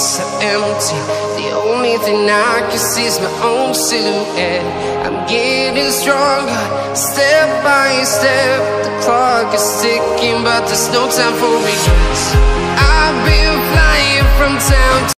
so empty. The only thing I can see is my own silhouette. I'm getting stronger, step by step. The clock is ticking, but there's no time for regrets. I've been flying from town to